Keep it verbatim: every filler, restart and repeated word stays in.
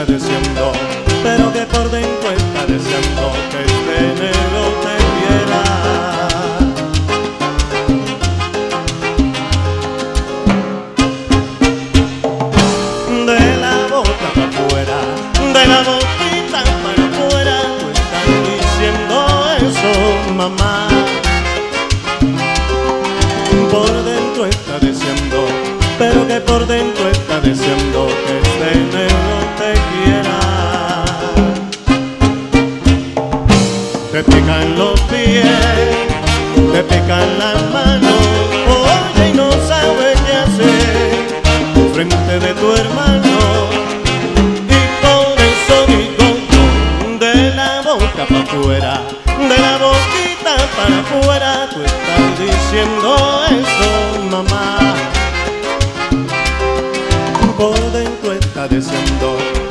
está diciendo, pero que por dentro está deseando que este negro te quiera. De la boca para afuera, de la boquita para afuera, tú estás diciendo eso, mamá. Por dentro está diciendo, pero que por dentro está diciendo que este negro te quiera. Te pican los pies, te pican las manos, oye y no sabes qué hacer frente de tu hermano. Y por eso digo yo, de la boca para afuera, de la boquita para afuera, tú estás diciendo eso, mamá. Por dentro está diciendo